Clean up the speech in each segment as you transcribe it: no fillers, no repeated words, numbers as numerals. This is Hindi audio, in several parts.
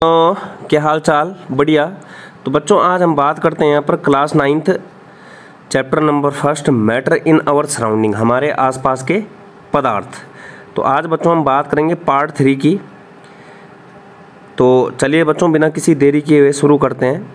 तो क्या हाल चाल? बढ़िया। तो बच्चों आज हम बात करते हैं यहाँ पर class 9th chapter number 1 matter in our surrounding, हमारे आसपास के पदार्थ। तो आज बच्चों हम बात करेंगे पार्ट 3 की। तो चलिए बच्चों बिना किसी देरी किए हुए शुरू करते हैं।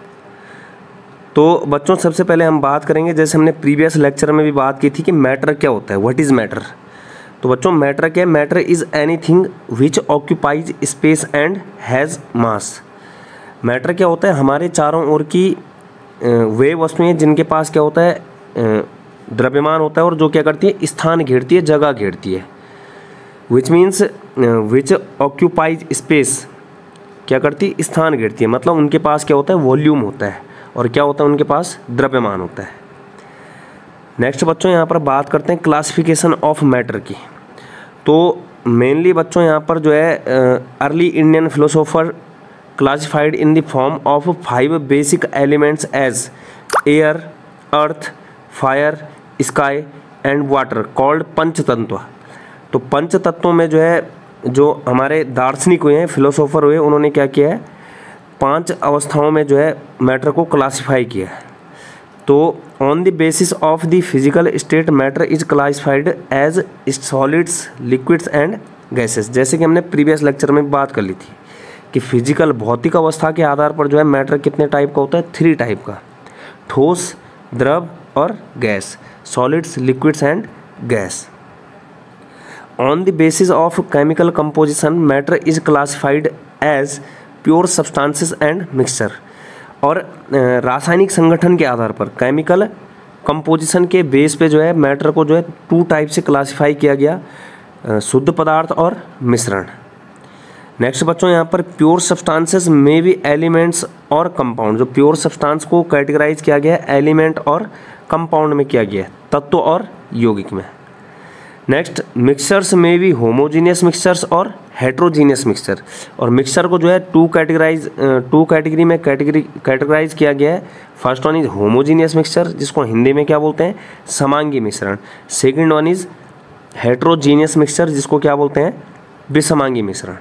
तो बच्चों सबसे पहले हम बात करेंगे, जैसे हमने प्रीवियस लेक्चर में भी बात की थी कि मैटर क्या होता है, व्हाट इज़ मैटर। तो बच्चों मैटर क्या है? Matter is anything which occupies space and has mass. Matter क्या होता है? हमारे चारों ओर की वे वस्तुएं जिनके पास क्या होता है, द्रव्यमान होता है और जो क्या करती है, स्थान घेरती है, जगह घेरती है। Which means which occupies space क्या करती है, स्थान घेरती है। मतलब उनके पास क्या होता है, वॉल्यूम होता है और क्या होता है, उनके पास द्रव्यमान होता है। नेक्स्ट बच्चों यहाँ पर बात करते हैं क्लासिफिकेशन ऑफ मैटर की। तो मेनली बच्चों यहाँ पर जो है early Indian philosopher classified in the form of 5 basic elements as air, earth, fire, sky and water called पंचतत्व। तो पंचतत्वों में जो है, जो हमारे दार्शनिक हुए हैं, फिलोसोफर हुए, उन्होंने क्या किया है, 5 अवस्थाओं में जो है मैटर को क्लासिफाई किया है। तो on the basis of the physical state matter is classified as solids, liquids and gases. जैसे कि हमने प्रीवियस लेक्चर में बात कर ली थी कि फिजिकल भौतिक अवस्था के आधार पर जो है मैटर कितने टाइप का होता है, 3 टाइप का, ठोस, द्रव और gas, solids, liquids and gas. On the basis of chemical composition matter is classified as pure substances and mixture. और रासायनिक संगठन के आधार पर, केमिकल कंपोजिशन के बेस पे जो है मैटर को जो है 2 टाइप से क्लासिफाई किया गया, शुद्ध पदार्थ और मिश्रण। नेक्स्ट बच्चों यहाँ पर प्योर सब्सटेंसेस में भी एलिमेंट्स और कंपाउंड। जो प्योर सब्सटेंस को कैटेगराइज किया गया है एलिमेंट और कंपाउंड में किया गया है, तत्व और यौगिक में। नेक्स्ट मिक्सचर्स में भी होमोजीनियस मिक्सचर्स और हेट्रोजीनियस मिक्सचर। और मिक्सचर को जो है 2 कैटेगरी में कैटेगराइज किया गया है। First one is homogeneous mixture, जिसको हिंदी में क्या बोलते हैं, समांगी मिश्रण। Second one is heterogeneous mixture, जिसको क्या बोलते हैं, विषमांगी मिश्रण।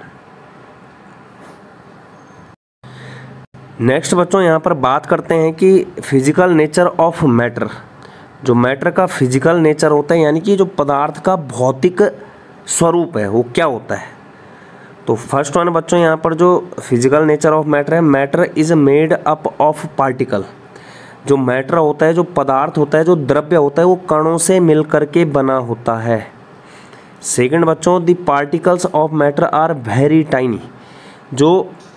नेक्स्ट बच्चों यहाँ पर बात करते हैं कि फिजिकल नेचर ऑफ मैटर। जो मैटर का फिजिकल नेचर होता है, यानी कि जो पदार्थ का भौतिक स्वरूप है, वो क्या होता है। तो फर्स्ट वन बच्चों यहाँ पर जो फिजिकल नेचर ऑफ मैटर है, matter is made up of particle. जो मैटर होता है, जो पदार्थ होता है, जो द्रव्य होता है, वो कणों से मिल करके बना होता है। सेकंड बच्चों the particles of matter are very tiny. जो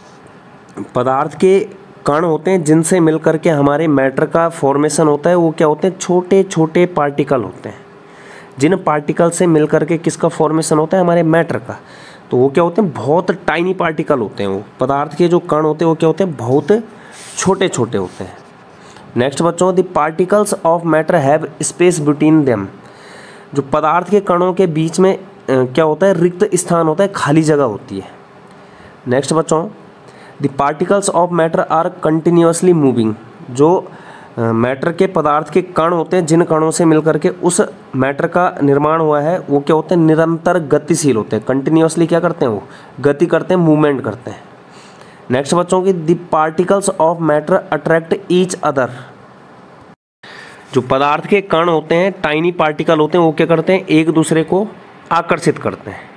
पदार्थ के कण होते हैं जिनसे मिल करके हमारे मैटर का फॉर्मेशन होता है, वो क्या होते हैं, छोटे छोटे पार्टिकल होते हैं। जिन पार्टिकल से मिल करके किसका फॉर्मेशन होता है, हमारे मैटर का, तो वो क्या होते हैं, बहुत टाइनी पार्टिकल होते हैं। वो पदार्थ के जो कण होते हैं वो क्या होते हैं, बहुत छोटे छोटे होते हैं। नेक्स्ट बच्चों the particles of matter have space between them. जो पदार्थ के कणों के बीच में क्या होता है, रिक्त स्थान होता है, खाली जगह होती है। नेक्स्ट बच्चों the particles of matter are continuously moving. जो मैटर के पदार्थ के कण होते हैं, जिन कणों से मिलकर के उस मैटर का निर्माण हुआ है, वो क्या होते हैं, निरंतर गतिशील होते हैं। कंटिन्यूसली क्या करते हैं, वो गति करते हैं, मूवमेंट करते हैं। नेक्स्ट बच्चों की the particles of matter attract each other. जो पदार्थ के कण होते हैं, टाइनी पार्टिकल होते हैं, वो क्या करते हैं, एक दूसरे को आकर्षित करते हैं।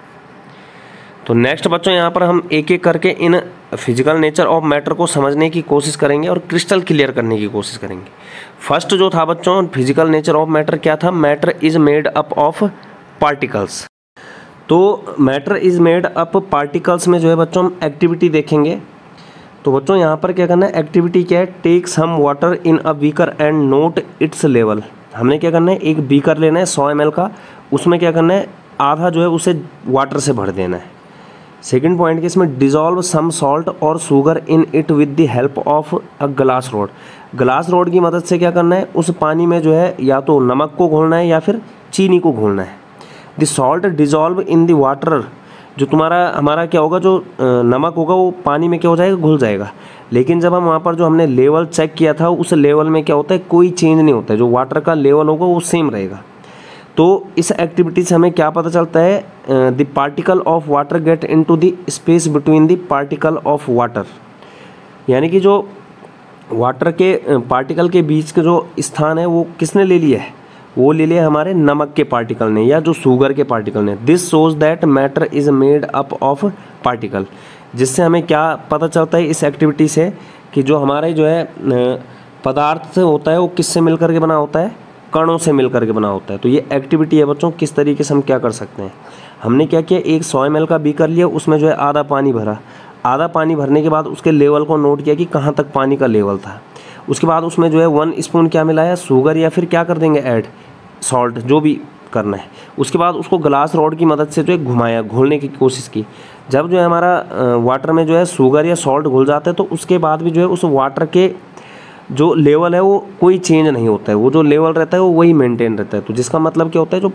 तो नेक्स्ट बच्चों यहाँ पर हम एक एक करके इन फिजिकल नेचर ऑफ मैटर को समझने की कोशिश करेंगे और क्रिस्टल क्लियर करने की कोशिश करेंगे। फर्स्ट जो था बच्चों फिजिकल नेचर ऑफ मैटर क्या था, matter is made up of particles. तो matter is made up particles में जो है बच्चों हम एक्टिविटी देखेंगे। तो बच्चों यहाँ पर क्या करना है, एक्टिविटी क्या है, take some water in a beaker and note its level. हमने क्या करना है, एक बीकर लेना है 100 ml का, उसमें क्या करना है, आधा जो है उसे वाटर से भर देना है। सेकेंड पॉइंट के इसमें डिजॉल्व सम सॉल्ट और sugar in it with the help of a glass rod. Glass rod की मदद से क्या करना है, उस पानी में जो है या तो नमक को घोलना है या फिर चीनी को घोलना है। The salt dissolve in the water. जो हमारा क्या होगा, जो नमक होगा वो पानी में क्या हो जाएगा, घुल जाएगा। लेकिन जब हम वहाँ पर जो हमने लेवल चेक किया था, उस लेवल में क्या होता है, कोई चेंज नहीं होता है। जो वाटर का लेवल होगा वो सेम रहेगा। तो इस एक्टिविटी से हमें क्या पता चलता है, the particle of water get into the space between the particle of water, यानी कि जो वाटर के पार्टिकल के बीच का जो स्थान है वो किसने ले लिया है, वो ले लिया हमारे नमक के पार्टिकल ने या जो शुगर के पार्टिकल ने। This shows that matter is made up of particle, जिससे हमें क्या पता चलता है इस एक्टिविटी से कि जो हमारे जो है पदार्थ होता है वो किससे मिलकर के बना होता है, कणों से मिलकर के बना होता है। तो ये एक्टिविटी है बच्चों, किस तरीके से हम क्या कर सकते हैं। हमने क्या किया, एक 100 ml का बीकर लिया, उसमें जो है आधा पानी भरा, आधा पानी भरने के बाद उसके लेवल को नोट किया कि कहाँ तक पानी का लेवल था। उसके बाद उसमें जो है 1 स्पून क्या मिलाया, शुगर, या फिर क्या कर देंगे ऐड, सॉल्ट, जो भी करना है। उसके बाद उसको ग्लास रॉड की मदद से जो है घुमाया, घोलने की कोशिश की। जब जो है हमारा वाटर में जो है शुगर या सॉल्ट घुल जाता है तो उसके बाद भी जो है उस वाटर के जो लेवल है वो कोई चेंज नहीं होता है, वो जो लेवल रहता है वो वही मेंटेन रहता है। तो जिसका मतलब क्या होता है, जो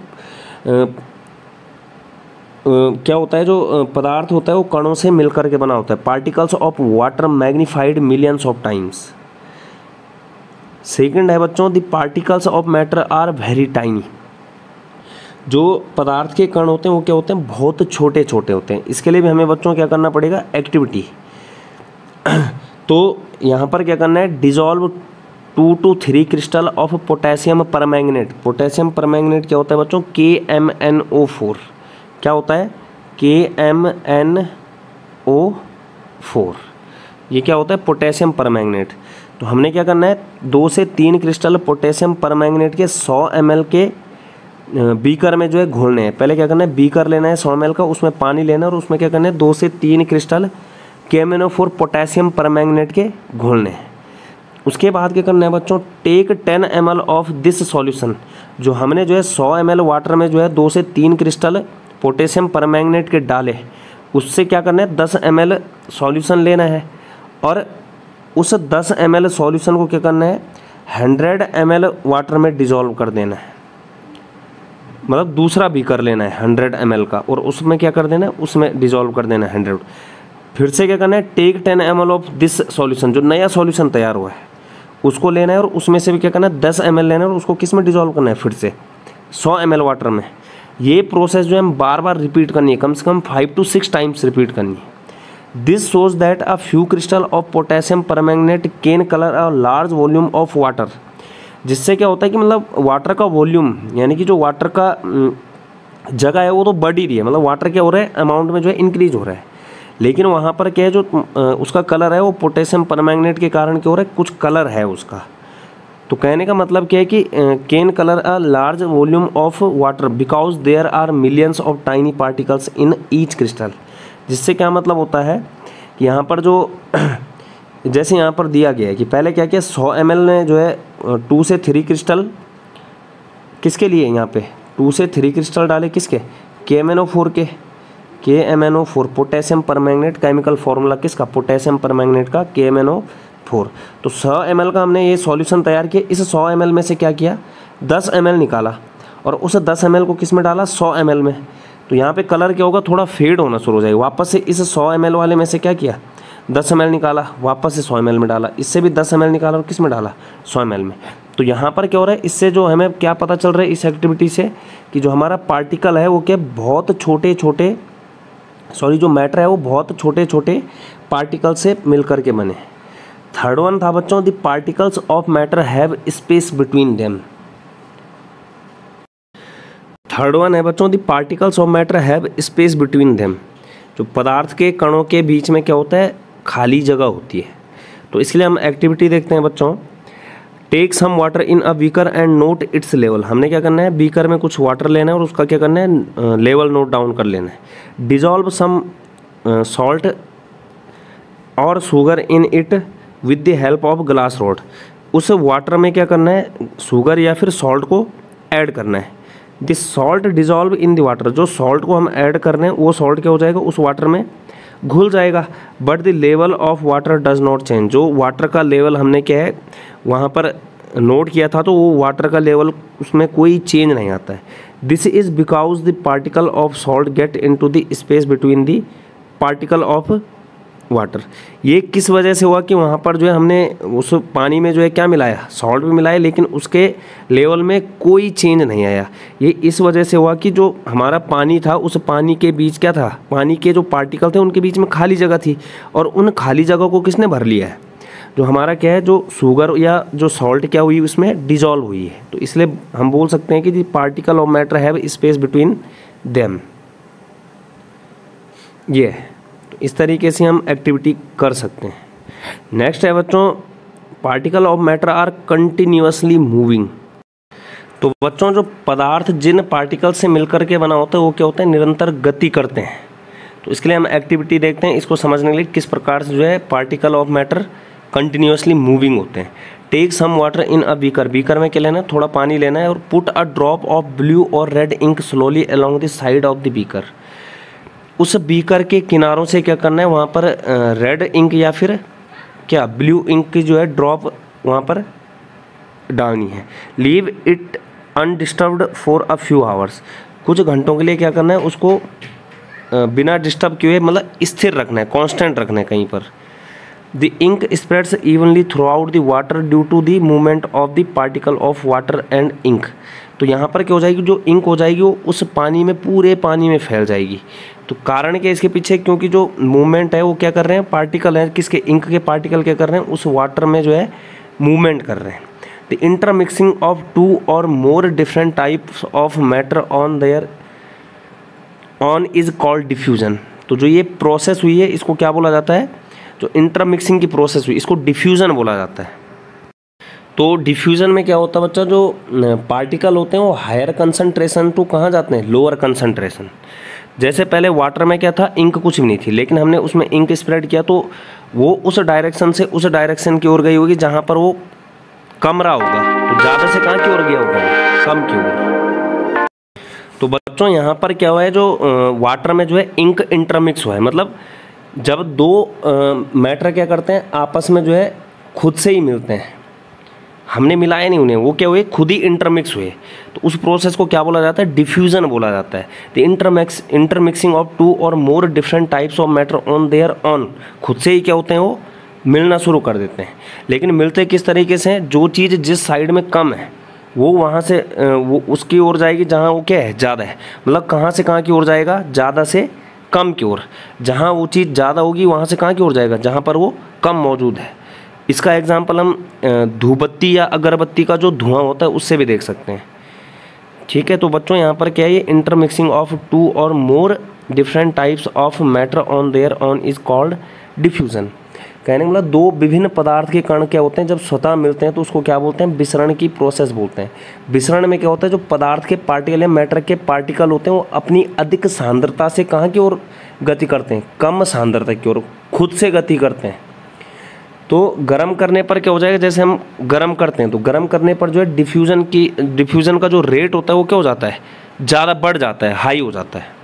क्या होता है, जो पदार्थ होता है वो कणों से मिलकर के बना होता है। Particles of water magnified millions of times. Second है बच्चों, the particles of matter are very tiny. जो पदार्थ के कण होते हैं वो क्या होते हैं, बहुत छोटे छोटे होते हैं। इसके लिए भी हमें बच्चों क्या करना पड़ेगा, एक्टिविटी। तो यहाँ पर क्या करना है, dissolve 2 to 3 crystal of potassium permanganate. Potassium permanganate क्या होता है बच्चों, KMnO4। क्या होता है, KMnO4। ये क्या होता है, पोटेशियम परमैंगनेट। तो हमने क्या करना है, 2 से 3 क्रिस्टल पोटेशियम परमैंगनेट के 100 ml के बीकर में जो है घोलने हैं। पहले क्या करना है, बीकर लेना है 100 ml का, उसमें पानी लेना है और उसमें क्या करना है, 2 से 3 क्रिस्टल KMnO4 पोटेशियम परमैंगनेट के घोलने हैं। उसके बाद क्या करना है बच्चों, take 10 ml of this solution. जो हमने जो है 100 ml वाटर में जो है 2 से 3 क्रिस्टल पोटेशियम परमैंगनेट के डाले, उससे क्या करना है, 10 ml सॉल्यूशन लेना है और उस 10 ml सॉल्यूशन को क्या करना है, 100 ml वाटर में डिजॉल्व कर देना है। मतलब दूसरा बीकर लेना है 100 ml का और उसमें क्या कर देना है, उसमें डिजॉल्व कर देना है 100। फिर से क्या करना है, take 10 ml of this solution. जो नया सॉल्यूशन तैयार हुआ है उसको लेना है और उसमें से भी क्या करना है, 10 ml लेना है और उसको किस में डिजॉल्व करना है, फिर से 100 ml वाटर में। ये प्रोसेस जो है हम बार बार रिपीट करनी है, कम से कम 5 to 6 टाइम्स रिपीट करनी है। This shows that a few crystal of potassium permanganate can colour a large volume of water. जिससे क्या होता है कि मतलब वाटर का वॉल्यूम, यानी कि जो वाटर का जगह है वो तो बढ़ ही रही है, मतलब वाटर क्या हो रहा है, अमाउंट में जो है इंक्रीज हो रहा है। लेकिन वहाँ पर क्या है, जो उसका कलर है वो पोटेशियम परमैंगनेट के कारण क्या हो रहा है, कुछ कलर है उसका। तो कहने का मतलब क्या है कि can colour a large volume of water because there are millions of tiny particles in each crystal. जिससे क्या मतलब होता है कि यहाँ पर जो जैसे यहाँ पर दिया गया है कि पहले क्या किया, 100 ml ने जो है 2 से 3 क्रिस्टल किसके लिए, यहाँ पे 2 से 3 क्रिस्टल डाले किसके, KMnO4 के, KMnO4 potassium permanganate. Chemical formula किसका, पोटेशियम परमैंगनेट का, KMnO4। तो 100 ml का हमने ये सॉल्यूशन तैयार किया। इस 100 ml में से क्या किया, 10 ml निकाला और उस 10 ml को किस में डाला, 100 ml में। तो यहाँ पे कलर क्या होगा, थोड़ा फेड होना शुरू हो जाएगा। वापस से इस 100 ml वाले में से क्या किया, 10 ml निकाला, वापस से 100 ml में डाला, इससे भी 10 ml निकाला और किस में डाला, 100 ml में। तो यहाँ पर क्या हो रहा है, इससे जो हमें क्या पता चल रहा है इस एक्टिविटी से कि जो हमारा पार्टिकल है वो क्या बहुत छोटे छोटे, जो मैटर है वो बहुत छोटे छोटे पार्टिकल से मिल करके बने। थर्ड वन था बच्चों, the particles of matter have space between them. Third one है बच्चों, the particles of matter have space between them. जो पदार्थ के कणों के बीच में क्या होता है, खाली जगह होती है। तो इसलिए हम एक्टिविटी देखते हैं बच्चों। Take some water in a beaker and note its level. हमने क्या करना है, बीकर में कुछ वाटर लेना है और उसका क्या करना है, लेवल नोट डाउन कर लेना है। डिजॉल्व सम सॉल्ट और sugar in it with the help of glass rod. उस वाटर में क्या करना है, शुगर या फिर सॉल्ट को ऐड करना है। This salt dissolve in the water. जो सॉल्ट को हम ऐड कर रहे हैं वो सॉल्ट क्या हो जाएगा, उस वाटर में घुल जाएगा। But the level of water does not change. जो वाटर का लेवल हमने क्या है वहाँ पर नोट किया था, तो वो वाटर का लेवल उसमें कोई चेंज नहीं आता है। This is because the particle of salt get into the space between the particle of water. ये किस वजह से हुआ कि वहाँ पर जो है हमने उस पानी में जो है क्या मिलाया, सॉल्ट भी मिलाया, लेकिन उसके लेवल में कोई चेंज नहीं आया। ये इस वजह से हुआ कि जो हमारा पानी था उस पानी के बीच क्या था, पानी के जो पार्टिकल थे उनके बीच में खाली जगह थी, और उन खाली जगह को किसने भर लिया है, जो हमारा क्या है, जो शुगर या जो सॉल्ट क्या हुई उसमें डिजॉल्व हुई है। तो इसलिए हम बोल सकते हैं कि the particle of matter have space between them. ये तो इस तरीके से हम एक्टिविटी कर सकते हैं। नेक्स्ट है बच्चों, particle of matter are continuously moving. तो बच्चों जो पदार्थ जिन पार्टिकल से मिलकर के बना होता है वो क्या होता है, निरंतर गति करते हैं। तो इसके लिए हम एक्टिविटी देखते हैं, इसको समझने के लिए किस प्रकार से जो है particle of matter continuously moving होते हैं। Take some water in a beaker, beaker में क्या लेना है, थोड़ा पानी लेना है, और put a drop of blue और red ink slowly along the side of the beaker. उस बीकर के किनारों से क्या करना है, वहाँ पर रेड इंक या फिर क्या ब्लू इंक की जो है ड्रॉप वहाँ पर डालनी है। Leave it undisturbed for a few hours, कुछ घंटों के लिए क्या करना है, उसको बिना डिस्टर्ब किए मतलब स्थिर रखना है, कांस्टेंट रखना है कहीं पर। The ink spreads evenly throughout the water due to the movement of the particle of water and ink. तो यहाँ पर क्या हो जाएगी, जो इंक हो जाएगी वो उस पानी में, पूरे पानी में फैल जाएगी। तो कारण क्या इसके पीछे, क्योंकि जो मूवमेंट है वो क्या कर रहे हैं, पार्टिकल हैं, किसके, इंक के पार्टिकल क्या कर रहे हैं, उस वाटर में जो है मूवमेंट कर रहे हैं। The intermixing of two or more different types of matter on their own is called diffusion. तो जो ये प्रोसेस हुई है इसको क्या बोला जाता है, जो इंटरमिक्सिंग की प्रोसेस हुई इसको डिफ्यूजन बोला जाता है। तो डिफ्यूजन में क्या होता है बच्चा, जो पार्टिकल होते हैं वो हायर कंसंट्रेशन टू कहाँ जाते हैं, लोअर कंसंट्रेशन। जैसे पहले वाटर में क्या था, इंक कुछ भी नहीं थी, लेकिन हमने उसमें इंक स्प्रेड किया तो वो उस डायरेक्शन से उस डायरेक्शन की ओर गई होगी जहाँ पर वो कम रहा होगा। तो ज़्यादा से कहाँ की ओर गया होगा, कम की ओर। तो बच्चों यहाँ पर क्या हुआ है, जो वाटर में जो है इंक इंटरमिक्स हुआ है, मतलब जब दो मैटर क्या करते हैं आपस में जो है खुद से ही मिलते हैं, हमने मिलाया नहीं उन्हें, वो क्या हुए, खुद ही इंटरमिक्स हुए। तो उस प्रोसेस को क्या बोला जाता है, डिफ्यूजन बोला जाता है। The intermixing of two or more different types of matter on their own, खुद से ही क्या होते हैं, वो मिलना शुरू कर देते हैं। लेकिन मिलते किस तरीके से हैं, जो चीज़ जिस साइड में कम है वो वहाँ से वो उसकी ओर जाएगी जहाँ वो क्या है, ज़्यादा है। मतलब कहाँ से कहाँ की ओर जाएगा, ज़्यादा से कम की ओर। जहाँ वो चीज़ ज़्यादा होगी वहाँ से कहाँ की ओर जाएगा, जहाँ पर वो कम मौजूद है। इसका एग्जाम्पल हम धूपबत्ती या अगरबत्ती का जो धुआं होता है उससे भी देख सकते हैं। ठीक है, तो बच्चों यहाँ पर क्या है, ये intermixing of two or more different types of matter on their own is called diffusion. कहने का मतलब दो विभिन्न पदार्थ के कण क्या होते हैं, जब स्वतः मिलते हैं तो उसको क्या बोलते हैं, विसरण की प्रोसेस बोलते हैं। विसरण में क्या होता है, जो पदार्थ के पार्टिकल या मैटर के पार्टिकल होते हैं वो अपनी अधिक सांद्रता से कहाँ की ओर गति करते हैं, कम सांद्रता की ओर खुद से गति करते हैं। तो गर्म करने पर क्या हो जाएगा, जैसे हम गर्म करते हैं तो गर्म करने पर जो है डिफ्यूजन का जो रेट होता है वो क्या हो जाता है, ज़्यादा बढ़ जाता है, हाई हो जाता है।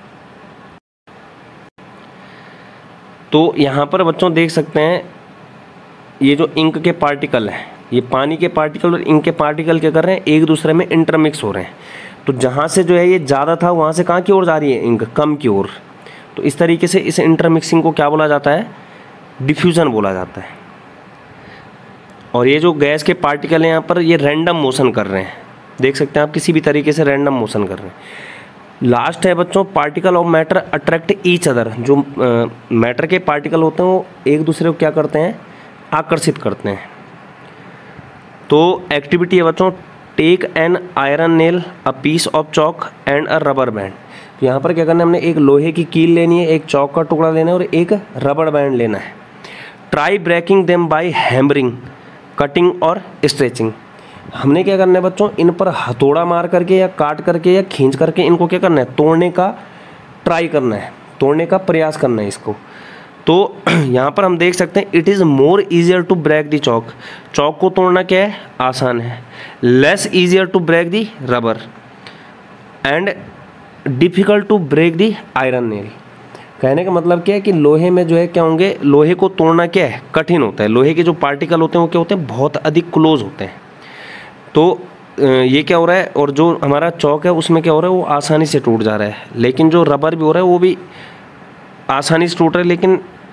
तो यहाँ पर बच्चों देख सकते हैं ये जो इंक के पार्टिकल हैं, ये पानी के पार्टिकल और इंक के पार्टिकल क्या कर रहे हैं, एक दूसरे में इंटरमिक्स हो रहे हैं। तो जहाँ से जो है ये ज़्यादा था वहाँ से कहाँ की ओर जा रही है, इंक कम की ओर। तो इस तरीके से इस इंटरमिक्सिंग को क्या बोला जाता है, डिफ्यूजन बोला जाता है। और ये जो गैस के पार्टिकल हैं यहाँ पर ये रैंडम मोशन कर रहे हैं, देख सकते हैं आप, किसी भी तरीके से रैंडम मोशन कर रहे हैं। लास्ट है बच्चों, particle of matter attract each other. जो मैटर के पार्टिकल होते हैं वो एक दूसरे को क्या करते हैं, आकर्षित करते हैं। तो एक्टिविटी है बच्चों, take an iron nail, a piece of chalk and a rubber band. तो यहाँ पर क्या करना है, हमने एक लोहे की कील लेनी है, एक चॉक का टुकड़ा लेना है और एक रबर बैंड लेना है। Try breaking them by hammering, cutting और स्ट्रेचिंग। हमने क्या करना है बच्चों, इन पर हथौड़ा मार करके या काट करके या खींच करके इनको क्या करना है, तोड़ने का ट्राई करना है, तोड़ने का प्रयास करना है इसको। तो यहाँ पर हम देख सकते हैं it is more easier to break the chalk, chalk को तोड़ना क्या है, आसान है। Less easier to break the rubber and difficult to break the iron nail. कहने का मतलब क्या है कि लोहे में जो है क्या होंगे, लोहे को तोड़ना क्या है, कठिन होता है। लोहे के जो पार्टिकल होते हैं वो क्या होते हैं, बहुत अधिक क्लोज होते हैं। तो ये क्या हो रहा है, और जो हमारा चॉक है उसमें क्या हो रहा है, वो आसानी से टूट जा रहा है। लेकिन जो रबर भी हो रहा है वो भी आसानी से टूट रहा है, लेकिन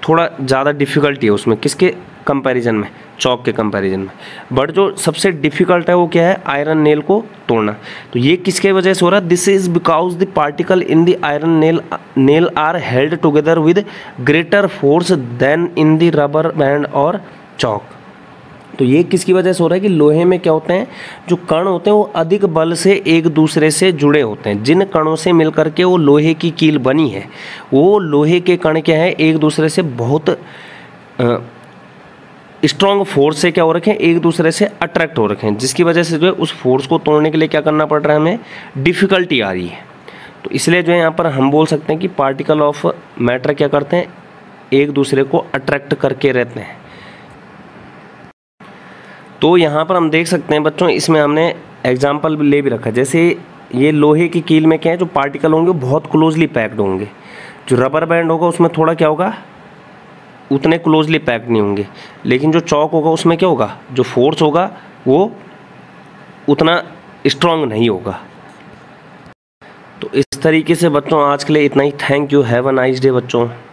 थोड़ा ज़्यादा डिफ़िकल्टी है उसमें, किसके कंपैरिजन में, चॉक के कंपैरिजन में। बट जो सबसे डिफ़िकल्ट है वो क्या है, आयरन नेल को तोड़ना। तो ये किसके वजह से हो रहा है, this is because the particle in the iron nail are held together with greater force than in the rubber band और चॉक। तो ये किसकी वजह से हो रहा है कि लोहे में क्या होते हैं, जो कण होते हैं वो अधिक बल से एक दूसरे से जुड़े होते हैं। जिन कणों से मिलकर के वो लोहे की कील बनी है, वो लोहे के कण क्या है, एक दूसरे से बहुत स्ट्रॉन्ग फोर्स से क्या हो रखे हैं, एक दूसरे से अट्रैक्ट हो रखे हैं, जिसकी वजह से जो है उस फोर्स को तोड़ने के लिए क्या करना पड़ रहा है, हमें डिफ़िकल्टी आ रही है। तो इसलिए जो है यहाँ पर हम बोल सकते हैं कि पार्टिकल ऑफ मैटर क्या करते हैं, एक दूसरे को अट्रैक्ट करके रहते हैं। तो यहाँ पर हम देख सकते हैं बच्चों, इसमें हमने एग्जाम्पल ले भी रखा है। जैसे ये लोहे की कील में क्या है, जो पार्टिकल होंगे बहुत क्लोजली पैक्ड होंगे। जो रबर बैंड होगा उसमें थोड़ा क्या होगा, उतने क्लोजली पैक्ड नहीं होंगे। लेकिन जो चॉक होगा उसमें क्या होगा, जो फोर्स होगा वो उतना स्ट्रॉन्ग नहीं होगा। तो इस तरीके से बच्चों आज के लिए इतना ही। Thank you, have a nice day बच्चों।